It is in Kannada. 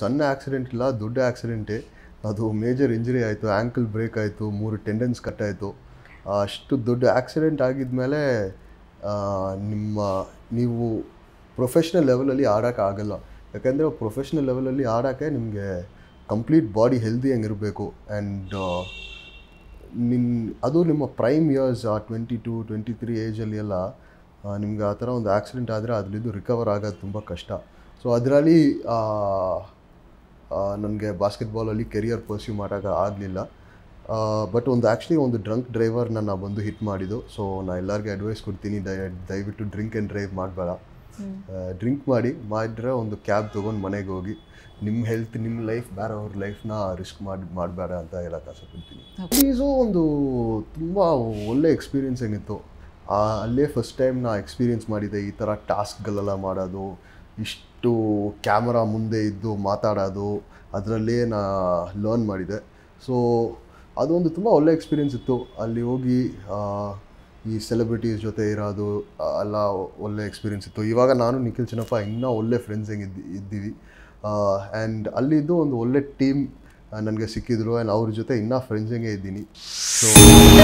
ಸಣ್ಣ ಆಕ್ಸಿಡೆಂಟ್ ಇಲ್ಲ, ದೊಡ್ಡ ಆಕ್ಸಿಡೆಂಟೇ. ಅದು ಮೇಜರ್ ಇಂಜರಿ ಆಯಿತು, ಆ್ಯಂಕಲ್ ಬ್ರೇಕ್ ಆಯಿತು, 3 ಟೆಂಡನ್ಸ್ ಕಟ್ ಆಯಿತು. ಅಷ್ಟು ದೊಡ್ಡ ಆಕ್ಸಿಡೆಂಟ್ ಆಗಿದ್ಮೇಲೆ ನೀವು ಪ್ರೊಫೆಷ್ನಲ್ ಲೆವೆಲಲ್ಲಿ ಆಡೋಕ್ಕಾಗಲ್ಲ. ಯಾಕೆಂದರೆ ಪ್ರೊಫೆಷ್ನಲ್ ಲೆವೆಲಲ್ಲಿ ಆಡೋಕ್ಕೆ ನಿಮಗೆ ಕಂಪ್ಲೀಟ್ ಬಾಡಿ ಹೆಲ್ದಿಯಾಗಿರಬೇಕು. ಆ್ಯಂಡ್ ಅದು ನಿಮ್ಮ ಪ್ರೈಮ್ ಇಯರ್ಸ್ 22, 23 ಏಜಲ್ಲಿ ಎಲ್ಲ ನಿಮ್ಗೆ ಆ ಥರ ಒಂದು ಆಕ್ಸಿಡೆಂಟ್ ಆದರೆ ಅದರಿಂದ ರಿಕವರ್ ಆಗೋದು ತುಂಬ ಕಷ್ಟ. ಸೊ ಅದರಲ್ಲಿ ನನಗೆ ಬಾಸ್ಕೆಟ್ಬಾಲಲ್ಲಿ ಕೆರಿಯರ್ ಪರ್ಸ್ಯೂ ಮಾಡೋಕ್ಕೆ ಆಗಲಿಲ್ಲ. ಬಟ್ ಒಂದು ಡ್ರಂಕ್ ಡ್ರೈವರ್ ನನ್ನ ಬಂದು ಹಿಟ್ ಮಾಡಿದ್ದು. ಸೊ ನಾನು ಎಲ್ಲರಿಗೂ ಅಡ್ವೈಸ್ ಕೊಡ್ತೀನಿ, ದಯವಿಟ್ಟು ಡ್ರಿಂಕ್ ಆ್ಯಂಡ್ ಡ್ರೈವ್ ಮಾಡಬೇಡ. ಡ್ರಿಂಕ್ ಮಾಡಿದ್ರೆ ಒಂದು ಕ್ಯಾಬ್ ತೊಗೊಂಡು ಮನೆಗೆ ಹೋಗಿ. ನಿಮ್ಮ ಹೆಲ್ತ್, ನಿಮ್ಮ ಲೈಫ್, ಬೇರೆಯವ್ರ ಲೈಫ್ನ ರಿಸ್ಕ್ ಮಾಡಬೇಡ ಅಂತ ಹೇಳಕ್ಕೆ ಆಸೆಪಡ್ತೀನಿ. ಈಸು ಒಂದು ತುಂಬ ಒಳ್ಳೆ ಎಕ್ಸ್ಪೀರಿಯೆನ್ಸ್ ಏನಿತ್ತು. ಅಲ್ಲೇ ಫಸ್ಟ್ ಟೈಮ್ ನಾ ಎಕ್ಸ್ಪೀರಿಯೆನ್ಸ್ ಮಾಡಿದ್ದೆ ಈ ಥರ ಟಾಸ್ಕ್ಗಳೆಲ್ಲ ಮಾಡೋದು, ಇಷ್ಟು ಕ್ಯಾಮರಾ ಮುಂದೆ ಇದ್ದು ಮಾತಾಡೋದು, ಅದರಲ್ಲೇ ನಾ ಲರ್ನ್ ಮಾಡಿದೆ. ಸೊ ಅದೊಂದು ತುಂಬ ಒಳ್ಳೆ ಎಕ್ಸ್ಪೀರಿಯೆನ್ಸ್ ಇತ್ತು. ಅಲ್ಲಿ ಹೋಗಿ ಈ ಸೆಲೆಬ್ರಿಟೀಸ್ ಜೊತೆ ಇರೋದು ಎಲ್ಲ ಒಳ್ಳೆ ಎಕ್ಸ್ಪೀರಿಯೆನ್ಸ್ ಇತ್ತು. ಇವಾಗ ನಾನು ನಿಖಿಲ್ ಚಿನ್ನಪ್ಪ ಇನ್ನೂ ಒಳ್ಳೆ ಫ್ರೆಂಡ್ಸ್ ಇದ್ದೀವಿ. ಆ್ಯಂಡ್ ಅಲ್ಲಿದ್ದು ಒಂದು ಒಳ್ಳೆ ಟೀಮ್ ನನಗೆ ಸಿಕ್ಕಿದ್ರು. ಆ್ಯಂಡ್ ಅವ್ರ ಜೊತೆ ಇನ್ನೂ ಫ್ರೆಂಡ್ಸಿಂಗೇ ಇದ್ದೀನಿ. ಸೊ